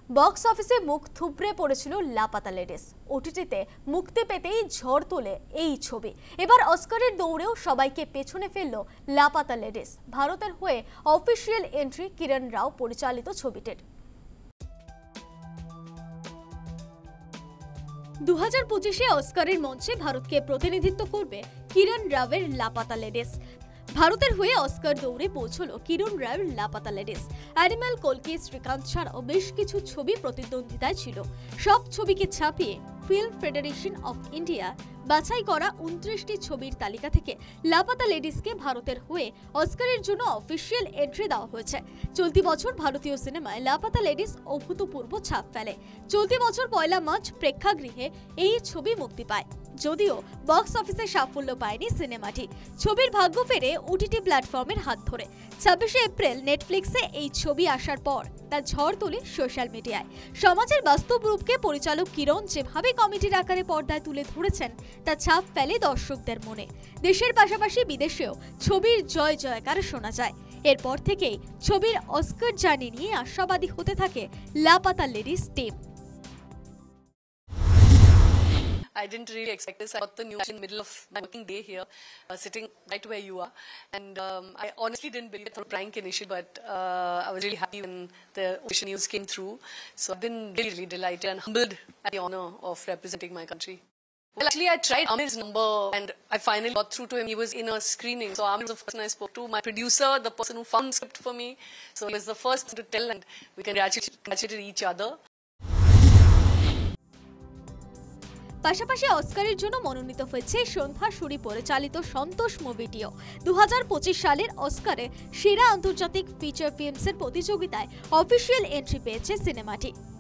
Box অফিসে মুখ থুবড়ে পড়েছিল লাপাতা লেডিস। ওটিটিতে মুক্তি পেতেই ঝড় তোলে এই ছবি। এবার অস্কারের দৌড়েও সবাইকে পেছনে ফেলল লাপাতা লেডিস। ভারতের হয়ে অফিসিয়াল এন্ট্রি কিরণ রাও পরিচালিত ছবিটির। 2025-এ অস্কারের মঞ্চে ভারতকে প্রতিনিধিত্ব করবে কিরণ রাওয়ের লাপাতা লেডিস। ভারতের হয়ে অস্কার দৌড়ে পৌঁছলো কিরণ রাওয়ের লাপাতা লেডিস। অ্যানিমাল, কলকি, শ্রীকান্ত ছাড়াও বেশ কিছু ছবি প্রতিদ্বন্দ্বিতায় ছিল। সব ছবিকে ছাপিয়ে ফিল্ম ফেডারেশন অফ ইন্ডিয়া বাছাই করা 29টি ছবির তালিকা থেকে লাপাতা লেডিসকে ভারতের হয়ে অস্কারের জন্য অফিসিয়াল এন্ট্রি দেওয়া হয়েছে। চলতি বছর ভারতীয় সিনেমায় লাপাতা লেডিস অভূতপূর্ব ছাপ ফেলে। চলতি বছর 1 মার্চ প্রেক্ষাগৃহে এই ছবি মুক্তি পায়। যদিও বক্স অফিসে সাফল্য পায়নি সিনেমাটি, ছবির ভাগ্য ফেরে ওটিটি প্ল্যাটফর্মের হাত ধরে। 26শে এপ্রিল নেটফ্লিক্সে এই ছবি আসার পর তা ঝড় তোলে সোশ্যাল মিডিয়ায়। সমাজের বাস্তব রূপকে পরিচালক কিরণ যেভাবে কমেডির আকারে পর্দায় তুলে ধরেছেন তা ছাপ ফেলে দর্শকদের মনে। দেশের পাশাপাশি বিদেশেও ছবির জয় জয়কার শোনা যায়। এরপর থেকেই ছবির অস্কার জার্নি নিয়ে আশাবাদী হতে থাকে Laapataa ladies team. I didn't really expect this. I got the news in the middle of my working day here, sitting right where you are. And I honestly didn't believe it was a prank initially, but I was really happy when the official news came through. So I've been really, really delighted and humbled at the honor of representing my country. Well, actually, I tried Amir's number and I finally got through to him. He was in a screening. So Amir was the person I spoke to. My producer, the person who found the script for me. So he was the first to tell, and we congratulated each other. পাশাপাশি অস্কারের জন্য মনোনীত হয়েছে সন্ধ্যা সুরি পরিচালিত সন্তোষ মুভিটিও। 2025 সালের অস্কারে সেরা আন্তর্জাতিক feature ফিল্মসের প্রতিযোগিতায় অফিসিয়াল এন্ট্রি পেয়েছে সিনেমাটি।